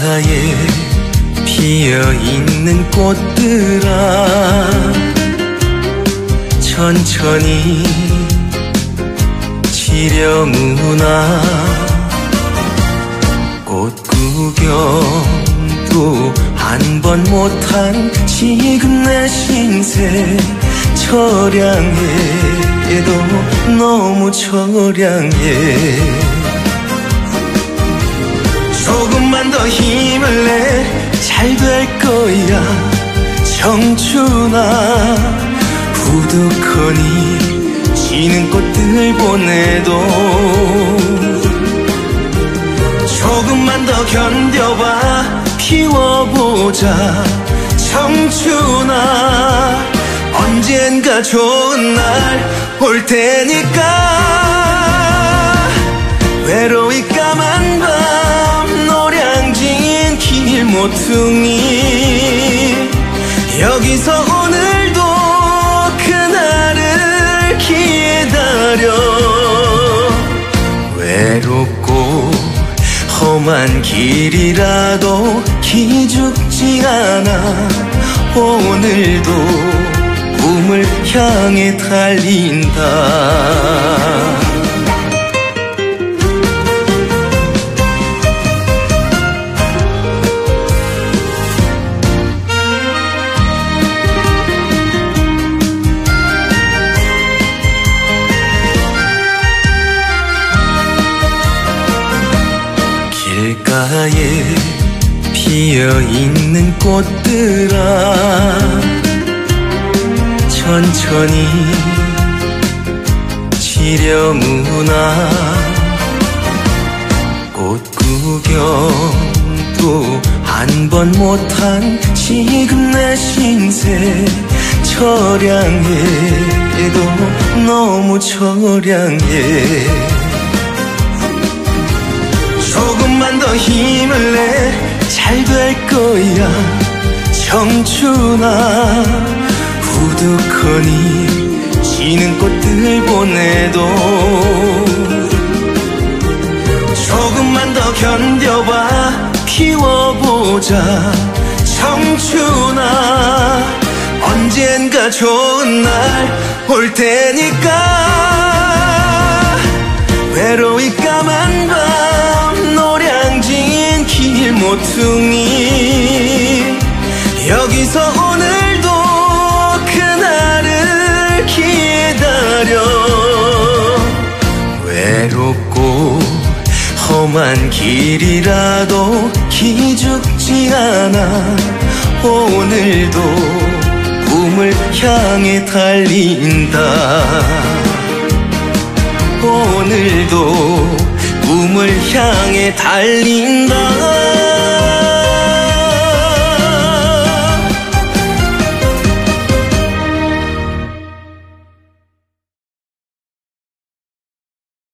길가에 피어있는 꽃들아 천천히 지려무나 꽃 구경도 한 번 못한 지금 내 신세 처량해도 너무 처량해. 조금만 더 힘을 내 잘 될 거야 청춘아. 후두커니 지는 꽃들 보내도 조금만 더 견뎌봐 피워보자 청춘아. 언젠가 좋은 날 올 테니까. 외로이 까만 밤 노량진 길 모퉁이 여기서 오늘도 그날을 기다려. 외롭고 험한 길이라도 기죽지 않아. 오늘도 꿈을 향해 달린다. 길가에 피어있는 꽃들아 천천히 지려무나 꽃 구경도 한 번 못한 지금 내 신세 처량해도 너무 처량해. 조금만 더 힘을 내 잘 될 거야 청춘아. 후두커니 지는 꽃들 보내도 조금만 더 견뎌봐 피워보자 청춘아. 언젠가 좋은 날 올 테니까. 외로이 까만 밤 노량진 길 모퉁이 여기서 오늘도 그날을 기다려. 외롭고 험한 길이라도 기죽지 않아. 오늘도 꿈을 향해 달린다. 오늘도 꿈을 향해 달린다.